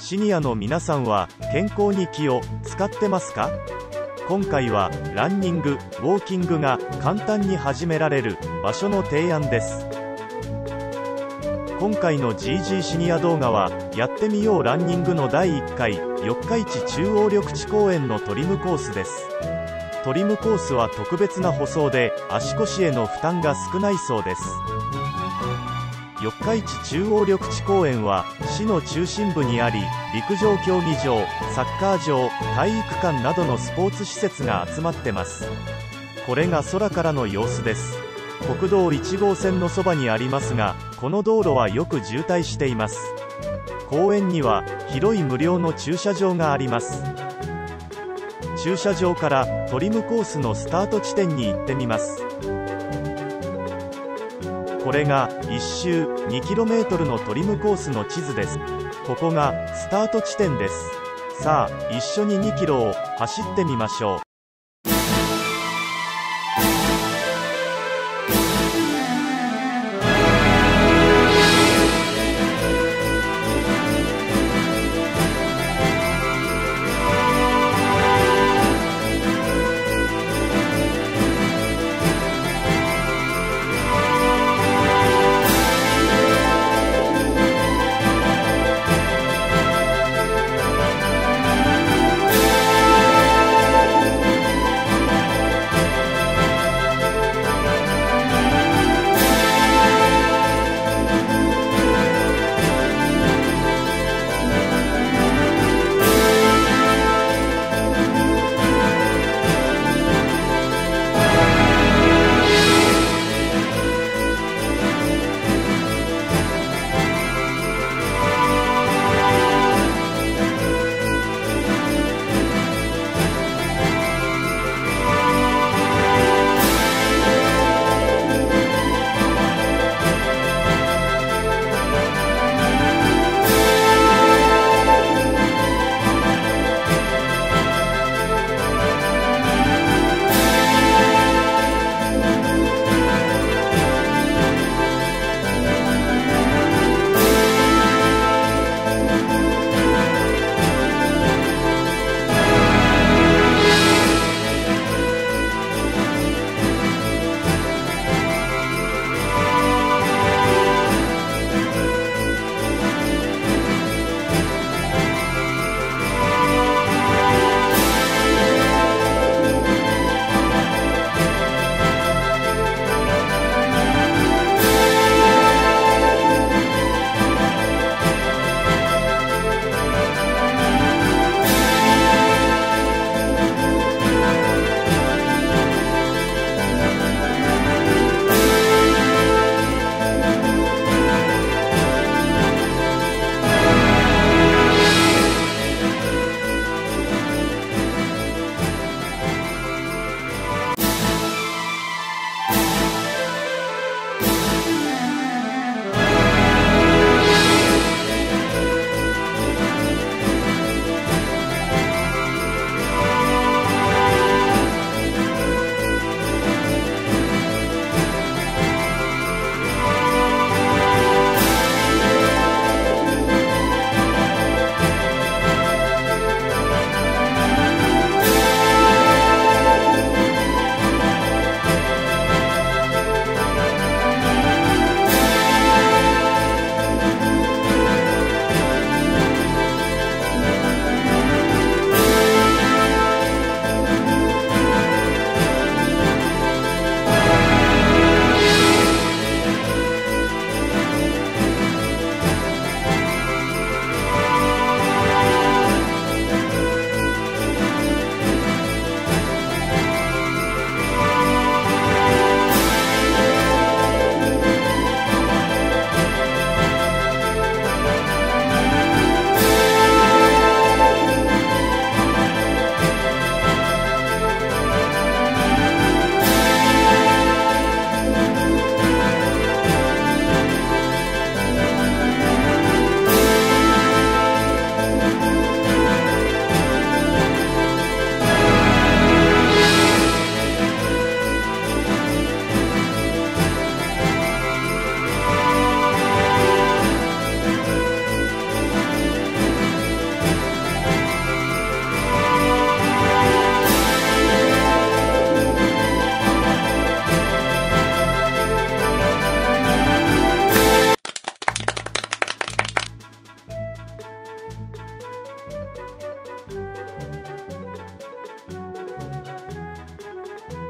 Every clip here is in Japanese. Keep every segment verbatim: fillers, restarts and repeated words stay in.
シニアの皆さんは健康に気を使ってますか？今回はランニング、ウォーキングが簡単に始められる場所の提案です。今回の ジージー シニア動画はやってみようランニングのだいいっかい四日市中央緑地公園のトリムコースです。トリムコースは特別な舗装で足腰への負担が少ないそうです。四日市中央緑地公園は市の中心部にあり、陸上競技場、サッカー場、体育館などのスポーツ施設が集まってます。これが空からの様子です。国道いち号線のそばにありますが、この道路はよく渋滞しています。公園には広い無料の駐車場があります。駐車場からトリムコースのスタート地点に行ってみます。これがいっ周 にキロメートル のトリムコースの地図です。ここがスタート地点です。さあ、一緒ににキロを走ってみましょう。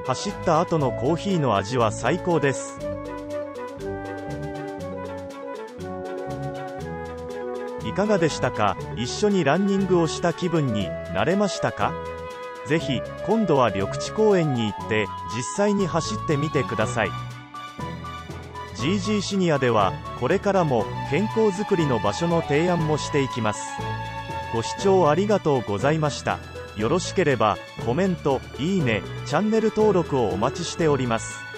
走った後のコーヒーの味は最高です。いかがでしたか？一緒にランニングをした気分になれましたか？ぜひ今度は緑地公園に行って実際に走ってみてください。 ジージー シニアではこれからも健康づくりの場所の提案もしていきます。ご視聴ありがとうございました。よろしければコメント、いいね、チャンネル登録をお待ちしております。